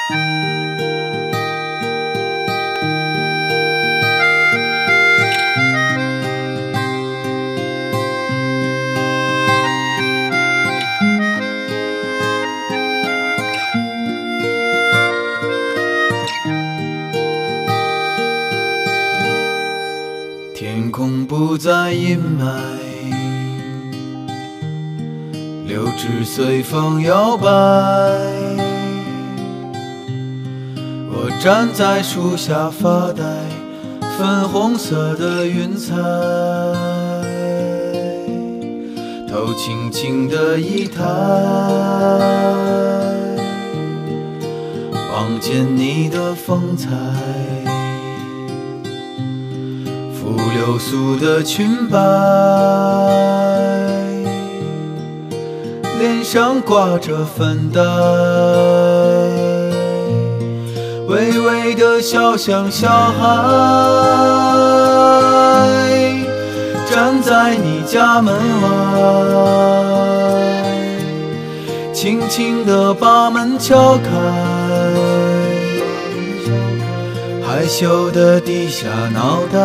天空不再阴霾，柳枝随风摇摆。我站在树下发呆，粉红色的云彩，头轻轻的一抬，望见你的风采。拂流苏的裙摆，脸上挂着粉黛，微微的笑像小孩，站在你家门外，轻轻地把门敲开，害羞地低下脑袋，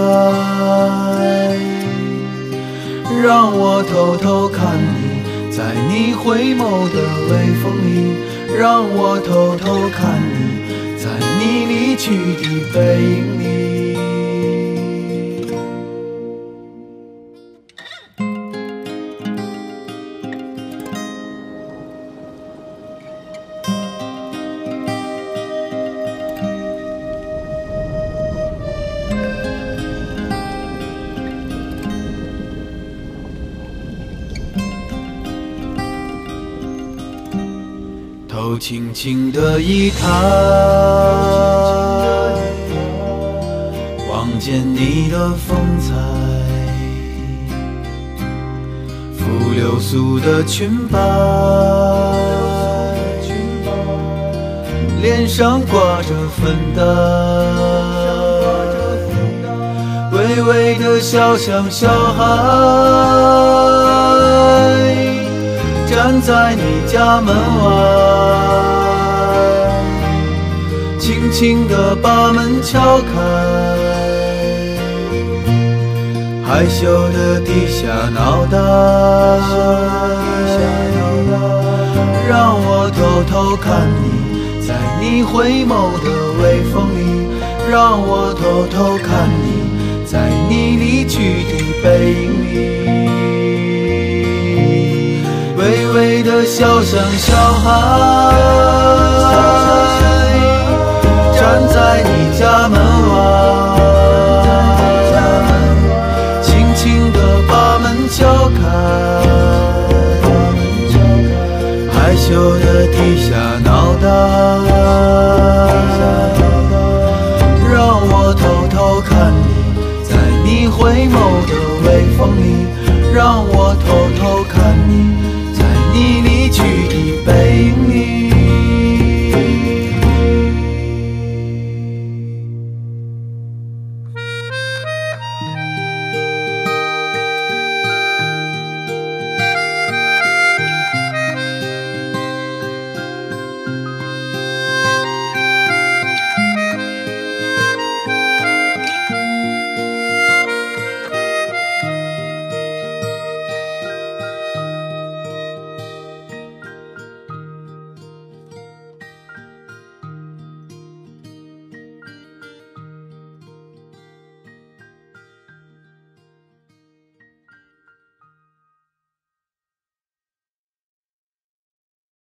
让我偷偷看你，在你回眸的微风里，让我偷偷看你，在你离去的背影里。头轻轻的一抬，望见你的风采，拂流苏的裙摆，脸上挂着粉黛，微微的笑像小孩，站在你家门外，轻轻地把门敲开，害羞地低下脑袋，让我偷偷看你，在你回眸的微风里，让我偷偷看你，在你离去的背影里。微微的笑像小孩，站在你家门外，轻轻地把门敲开，害羞地低下脑袋，让我偷偷看你，在你回眸的微风里，